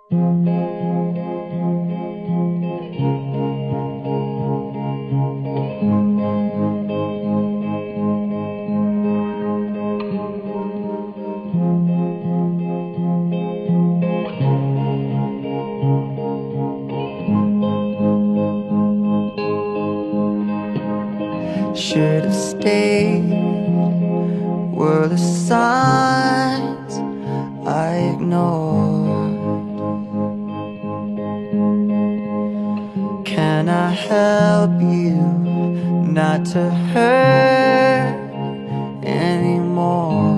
Should have stayed, were the signs I ignored. Can I help you not to hurt anymore?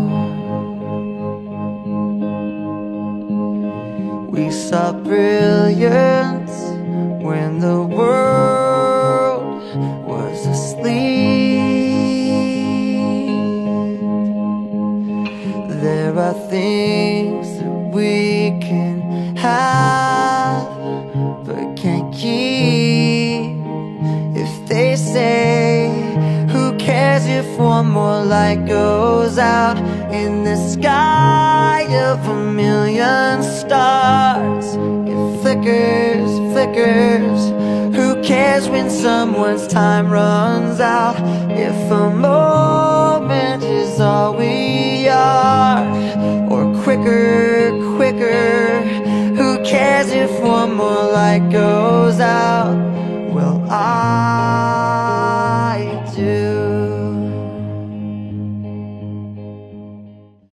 We saw brilliance when the world was asleep. There are things that we can have but can't keep. If they say, who cares if one more light goes out in the sky of a million stars? It flickers, flickers. Who cares when someone's time runs out? If a moment is all we are, or quicker, quicker. Who cares if one more light goes out?